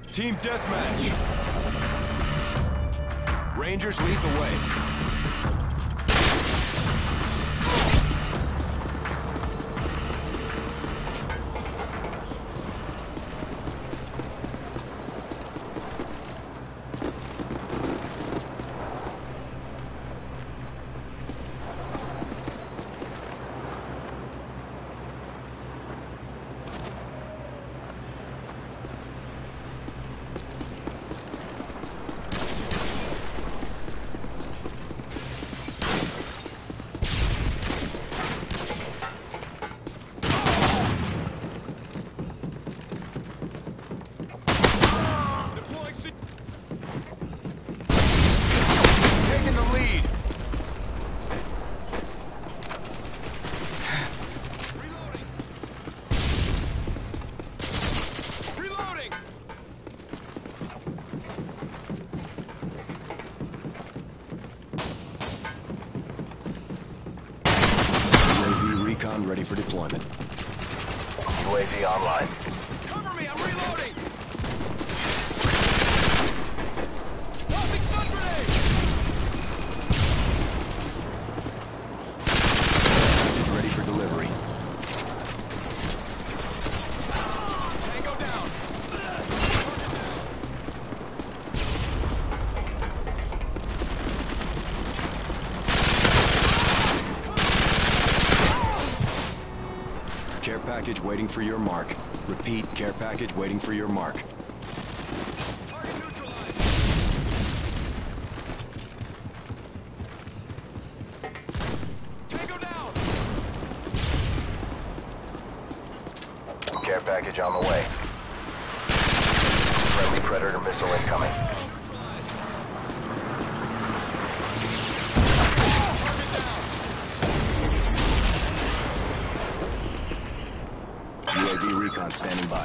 Team deathmatch. Rangers lead the way. Ready for deployment. UAV online. Cover me, I'm reloading! Tossing stun grenade! Ready for delivery. Tango down! Care package waiting for your mark. Repeat, care package waiting for your mark. Target neutralized! Tango down! Care package on the way. Friendly Predator missile incoming. UAV recon standing by.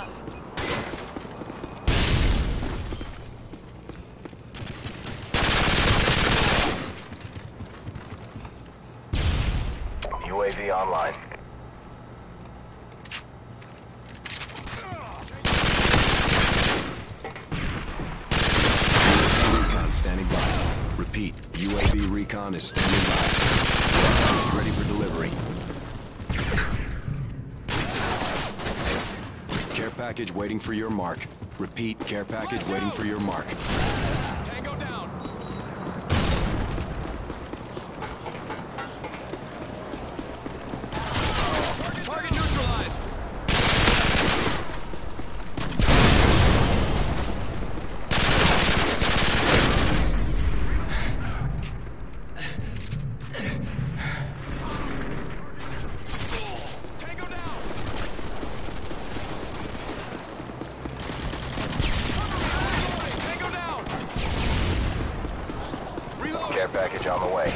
UAV online. Recon standing by. Repeat, UAV recon is standing by. Ready for delivery. Care package waiting for your mark. Repeat, care package waiting for your mark. Tango down! Target neutralized! Tango down! Tango down! Reload! Care package on the way.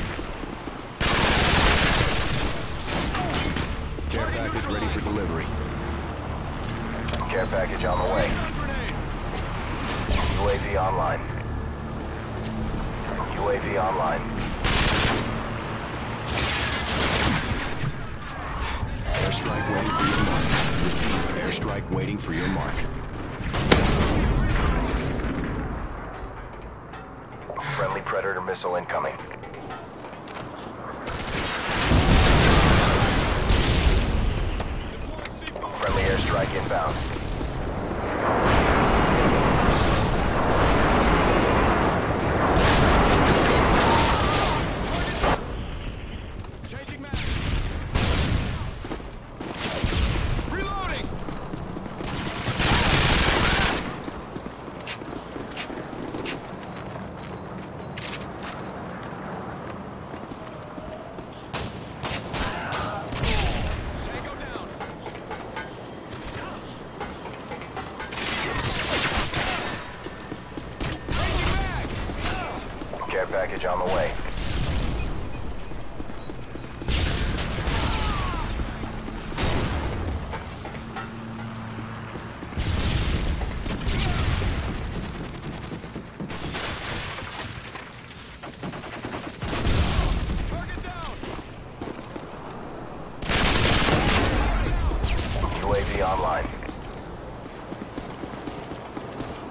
Care package ready for delivery. Care package on the way. Stun grenade! UAV online. UAV online. Airstrike waiting for your mark. Repeat, airstrike waiting for your mark. Friendly Predator missile incoming. Friendly airstrike inbound. Changing map! Reloading! Tango down! Changing mag! Care package on the way. Target down! UAV online.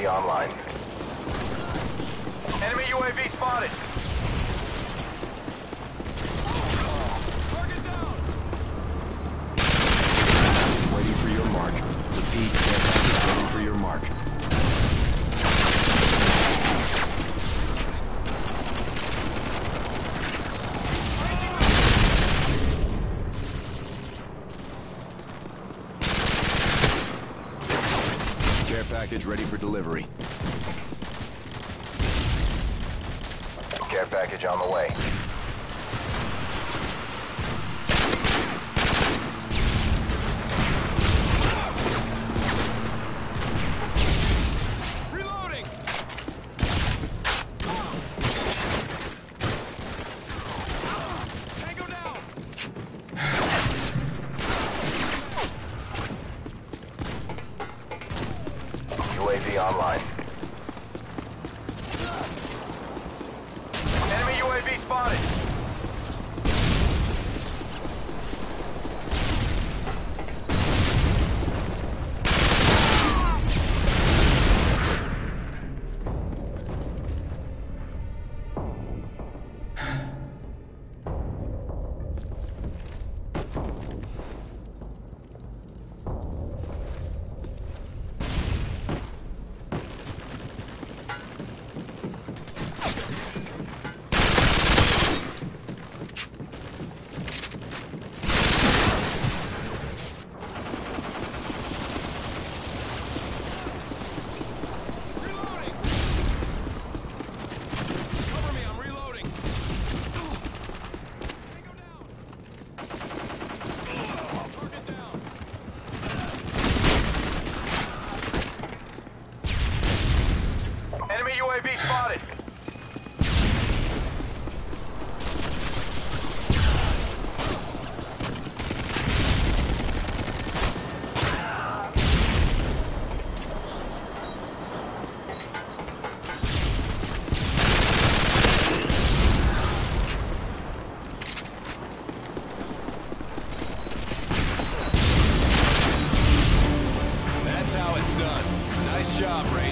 UAV online. Enemy UAV spotted. Target down. Waiting for your mark. Repeat, care package waiting for your mark. Care package ready for delivery. Care package on the way. Reloading. Tango down. UAV online. Enemy UAV spotted. Reloading. Cover me, I'm reloading. Tango down. Target down. Enemy UAV spotted. That's how it's done. Nice job, Ray.